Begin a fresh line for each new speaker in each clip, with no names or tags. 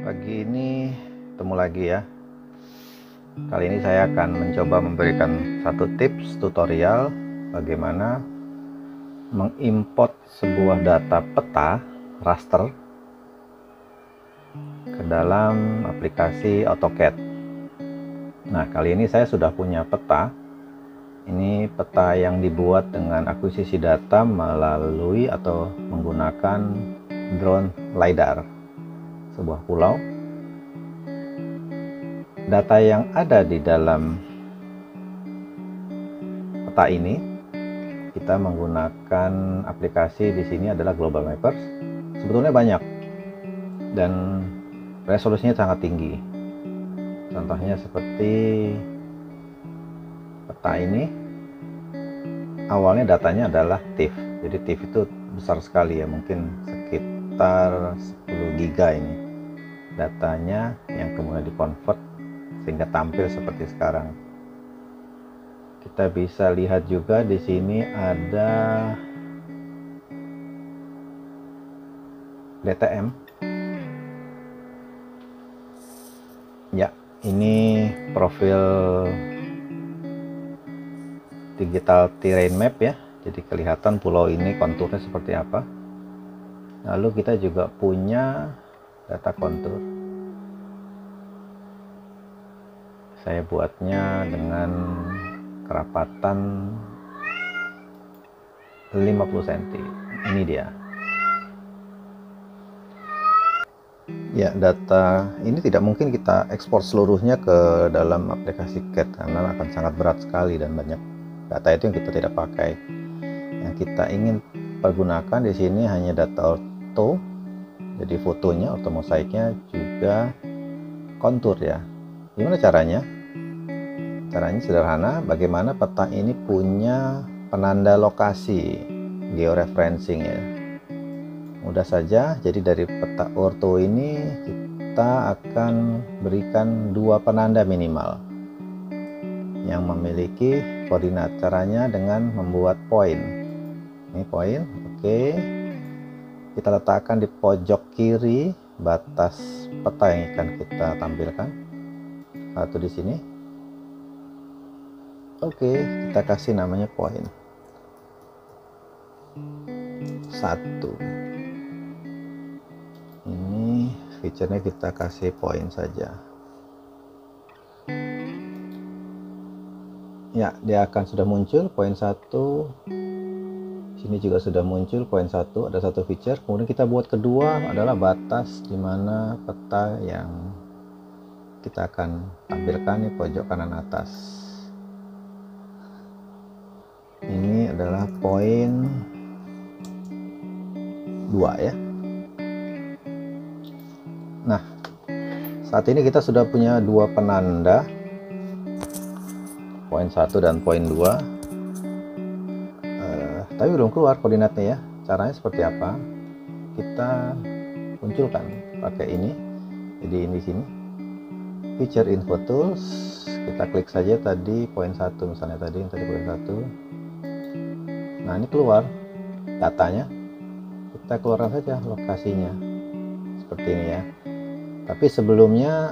Pagi ini ketemu lagi ya. Kali ini saya akan mencoba memberikan satu tips tutorial bagaimana mengimport sebuah data peta raster ke dalam aplikasi AutoCAD. Nah, kali ini saya sudah punya peta. Ini peta yang dibuat dengan akuisisi data melalui atau menggunakan drone LiDAR sebuah pulau. Data yang ada di dalam peta ini kita menggunakan aplikasi di sini adalah Global Mappers. Sebetulnya banyak dan resolusinya sangat tinggi. Contohnya seperti peta ini, awalnya datanya adalah TIFF. Jadi TIFF itu besar sekali ya, mungkin sekitar 10 giga ini datanya yang kemudian dikonvert sehingga tampil seperti sekarang. Kita bisa lihat juga di sini ada DTM. Ya, ini profil digital terrain map ya. Jadi kelihatan pulau ini konturnya seperti apa. Lalu kita juga punya data kontur. Saya buatnya dengan kerapatan 50 cm. Ini dia. Ya, data ini tidak mungkin kita ekspor seluruhnya ke dalam aplikasi CAD karena akan sangat berat sekali dan banyak data itu yang kita tidak pakai. Yang kita ingin pergunakan di sini hanya data orto, jadi fotonya, ortomosaiknya, juga kontur ya. Gimana caranya? Caranya sederhana, bagaimana peta ini punya penanda lokasi, georeferencing ya. Mudah saja, jadi dari peta orto ini kita akan berikan dua penanda minimal yang memiliki koordinat. Caranya dengan membuat poin. Ini poin, oke. Kita letakkan di pojok kiri batas peta yang akan kita tampilkan. Satu di sini. Oke, kita kasih namanya poin. Satu. Ini feature-nya kita kasih poin saja. Ya, dia akan sudah muncul poin 1. Sini juga sudah muncul poin 1, ada satu feature. Kemudian kita buat kedua adalah batas di mana peta yang kita akan tampilkan di pojok kanan atas. Ini adalah poin 2 ya. Nah, saat ini kita sudah punya dua penanda, poin 1 dan poin 2. Tapi belum keluar koordinatnya ya. Caranya seperti apa? Kita munculkan pakai ini. Jadi ini sini. Feature info tools, kita klik saja tadi poin 1 misalnya tadi poin 1. Nah, ini keluar datanya. Kita keluarkan saja lokasinya seperti ini ya. Tapi sebelumnya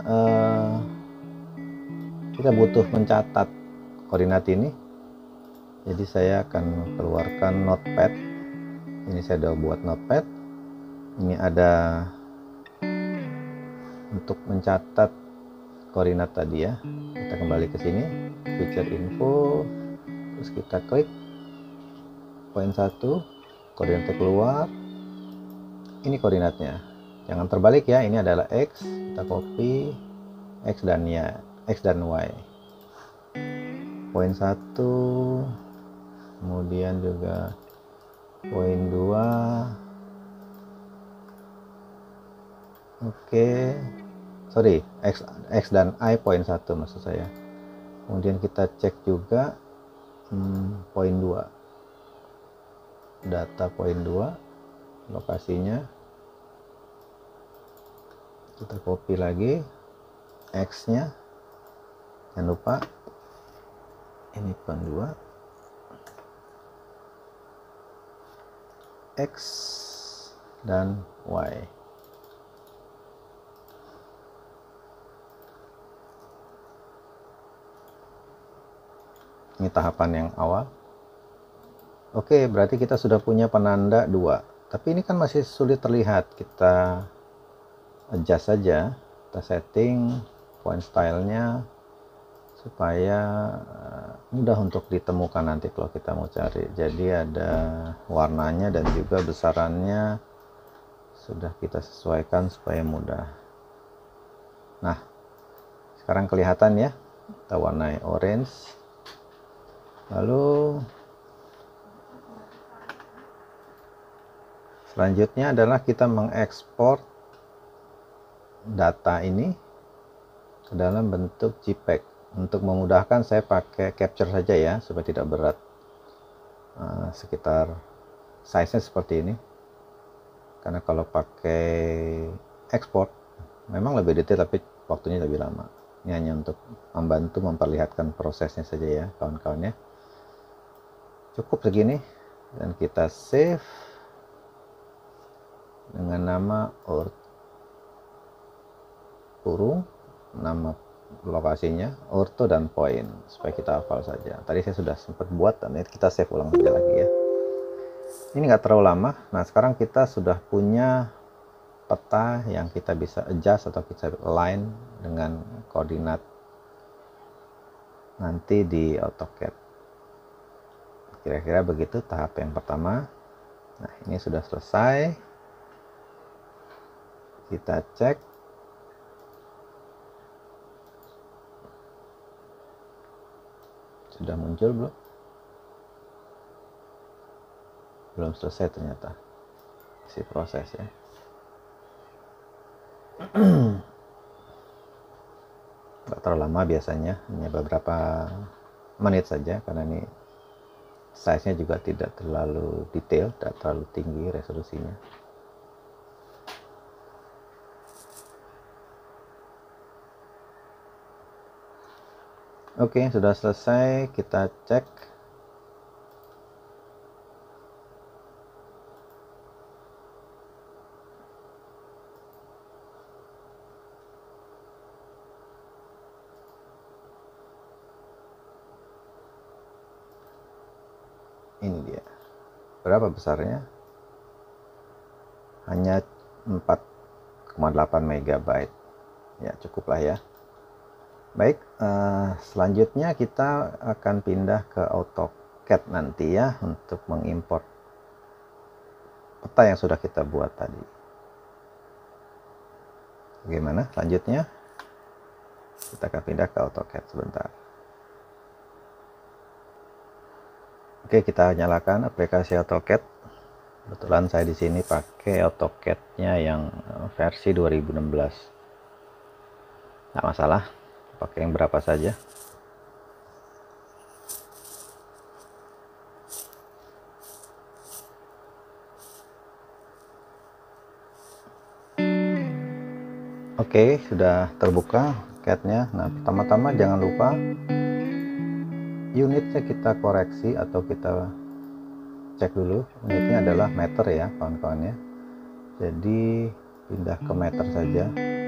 kita butuh mencatat koordinat ini. Jadi saya akan keluarkan notepad. Ini saya sudah buat notepad. Ini ada untuk mencatat koordinat tadi ya. Kita kembali ke sini, feature info, terus kita klik poin 1, koordinatnya keluar. Ini koordinatnya, jangan terbalik ya. Ini adalah X, kita copy X dan Y. Poin 1, kemudian juga poin 2. Oke, sorry, X dan Y poin 1 maksud saya. Kemudian kita cek juga poin 2, data poin 2, lokasinya kita copy lagi, X nya jangan lupa, ini poin 2, X dan Y. Ini tahapan yang awal. Oke, berarti kita sudah punya penanda 2. Tapi ini kan masih sulit terlihat. Kita adjust saja. Kita setting point stylenya supaya mudah untuk ditemukan nanti kalau kita mau cari. Jadi ada warnanya dan juga besarannya sudah kita sesuaikan supaya mudah. Nah, sekarang kelihatan ya. Kita warnai orange. Lalu selanjutnya adalah kita mengekspor data ini ke dalam bentuk JPEG. Untuk memudahkan saya pakai capture saja ya, supaya tidak berat. Sekitar size-nya seperti ini. Karena kalau pakai ekspor memang lebih detail tapi waktunya lebih lama. Ini hanya untuk membantu memperlihatkan prosesnya saja ya kawan-kawan ya. Cukup segini dan kita save dengan nama kurung, nama lokasinya, orto dan point, supaya kita hafal saja. Tadi saya sudah sempat buat dan kita save ulang saja lagi ya. Ini nggak terlalu lama. Nah, sekarang kita sudah punya peta yang kita bisa adjust atau kita align dengan koordinat nanti di AutoCAD. Kira-kira begitu tahap yang pertama. Nah, ini sudah selesai. Kita cek. Sudah muncul belum? Belum selesai ternyata. Si proses ya. Nggak terlalu lama biasanya, hanya beberapa menit saja karena ini size-nya juga tidak terlalu detail, tidak terlalu tinggi resolusinya. Oke, sudah selesai. Kita cek. Ini dia. Berapa besarnya? Hanya 4,8 MB. Ya, cukuplah ya. Baik, selanjutnya kita akan pindah ke AutoCAD nanti ya untuk mengimport peta yang sudah kita buat tadi. Bagaimana selanjutnya? Kita akan pindah ke AutoCAD sebentar. Oke, kita nyalakan aplikasi AutoCAD. Kebetulan saya di sini pakai AutoCAD-nya yang versi 2016. Nggak masalah, pakai yang berapa saja. Oke, sudah terbuka CAD-nya. Nah, pertama-tama jangan lupa unitnya kita koreksi atau kita cek dulu. Unitnya adalah meter ya kawan-kawan ya. Jadi pindah ke meter saja.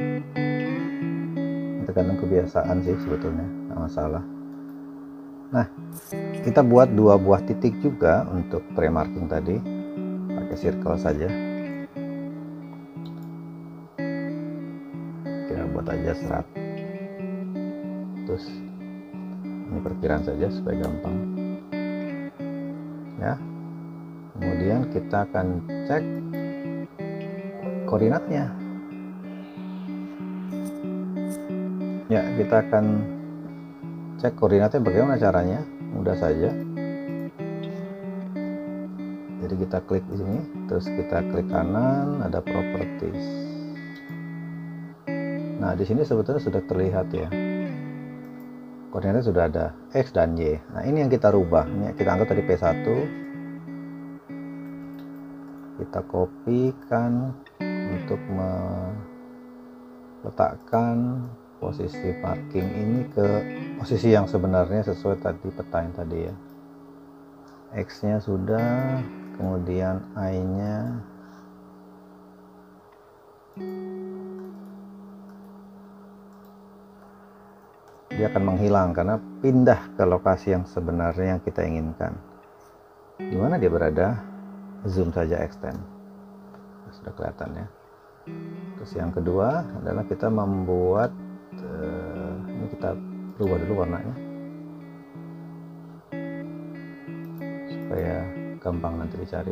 Tergantung kebiasaan sih sebetulnya, nggak masalah. Nah, kita buat 2 buah titik juga untuk pre-marking tadi. Pakai circle saja. Kita buat aja 100. Ini perkiraan saja supaya gampang. Ya. Kemudian kita akan cek koordinatnya. Ya, kita akan cek koordinatnya. Bagaimana caranya? Mudah saja. Jadi kita klik di sini, terus kita klik kanan, ada properties. Nah, di sini sebetulnya sudah terlihat ya. Koordinatnya sudah ada X dan Y. Nah, ini yang kita rubah. Ini kita anggap tadi P1. Kita kopikan untuk meletakkan posisi parking ini ke posisi yang sebenarnya sesuai tadi peta yang tadi ya. X-nya sudah, kemudian Y-nya dia akan menghilang karena pindah ke lokasi yang sebenarnya yang kita inginkan. Di mana dia berada? Zoom saja, extend. Sudah kelihatan ya. Terus yang kedua adalah kita membuat ini kita rubah dulu warnanya supaya gampang nanti dicari.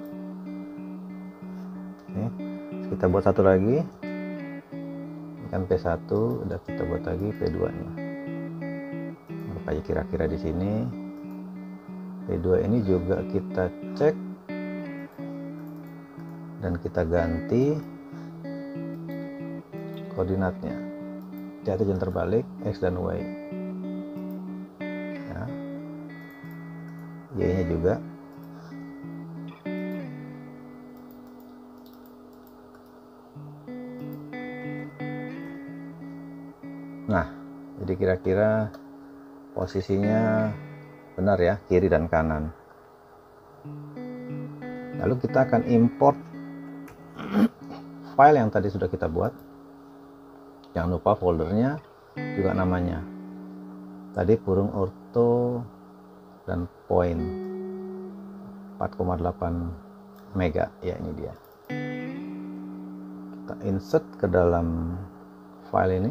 Oke, kita buat satu lagi. Ini kan P1, udah kita buat lagi P2 nya. Anggap aja kira-kira di sini. P2 ini juga kita cek dan kita ganti koordinatnya. Hati-hati jangan terbalik, X dan Y. Ya. Y-nya juga. Nah, jadi kira-kira posisinya benar ya, kiri dan kanan. Lalu kita akan import file yang tadi sudah kita buat. Jangan lupa foldernya juga namanya. Tadi burung orto dan point 4,8 mega. Ya, ini dia. Kita insert ke dalam file ini.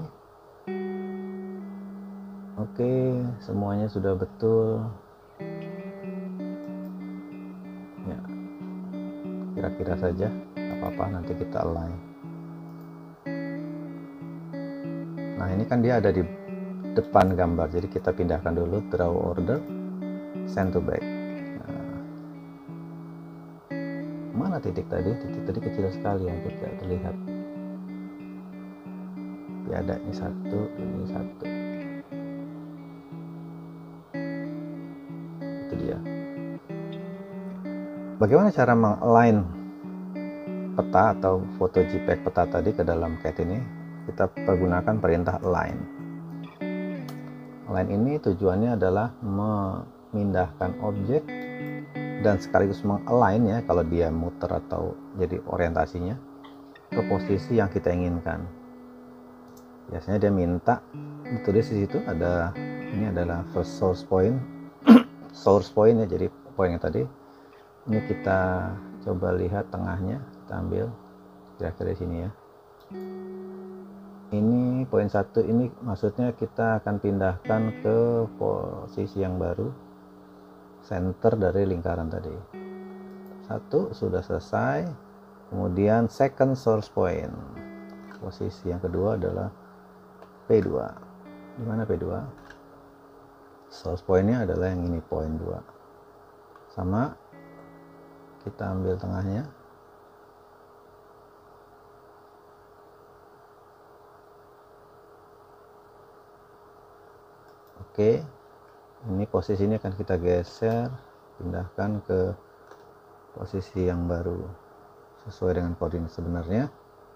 Oke, semuanya sudah betul. Ya, kira-kira saja, apa-apa nanti kita align. Nah, ini kan dia ada di depan gambar, jadi kita pindahkan dulu draw order, send to back. Nah, mana titik tadi? Titik tadi kecil sekali, hampir tidak terlihat. Ya, ada ini satu, ini satu. Itu dia. Bagaimana cara mengalign peta atau foto JPEG peta tadi ke dalam CAD ini? Kita pergunakan perintah align. Align ini tujuannya adalah memindahkan objek dan sekaligus mengalign ya, kalau dia muter atau jadi orientasinya ke posisi yang kita inginkan. Biasanya dia minta ditulis di situ ada, ini adalah first source point, source point ya, jadi poin yang tadi. Ini kita coba lihat tengahnya, kita ambil kira-kira di sini ya. Ini poin 1, ini maksudnya kita akan pindahkan ke posisi yang baru, center dari lingkaran tadi. 1 sudah selesai. Kemudian second source point, posisi yang kedua adalah P2. Di mana P2? Source pointnya adalah yang ini, poin 2. Sama, kita ambil tengahnya. Oke, ini posisinya akan kita geser, pindahkan ke posisi yang baru sesuai dengan koordinat sebenarnya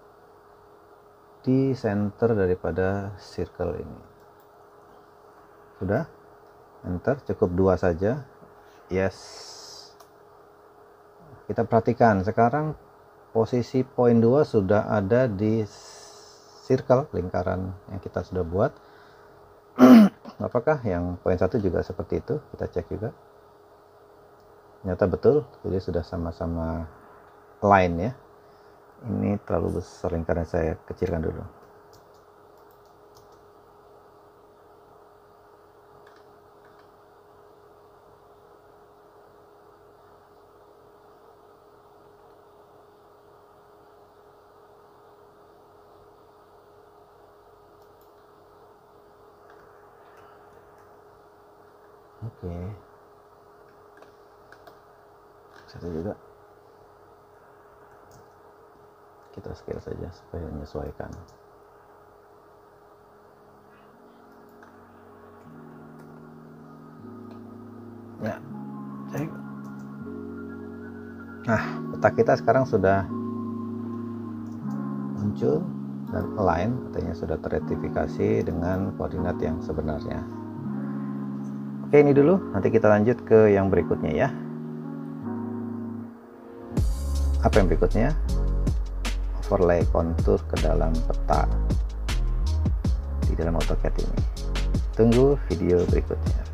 di center daripada circle ini. Sudah, enter, cukup 2 saja. Yes. Kita perhatikan sekarang posisi poin 2 sudah ada di circle lingkaran yang kita sudah buat. Apakah yang poin 1 juga seperti itu? Kita cek juga. Ternyata betul, jadi sudah sama-sama line ya. Ini terlalu besar lingkaran, saya kecilkan dulu. Oke, satu juga kita scale saja supaya menyesuaikan. Ya, cek. Nah, peta kita sekarang sudah muncul dan align, artinya sudah terektifikasi dengan koordinat yang sebenarnya. Oke, ini dulu, nanti kita lanjut ke yang berikutnya ya. Apa yang berikutnya? Overlay kontur ke dalam peta di dalam AutoCAD ini. Itu tunggu video berikutnya.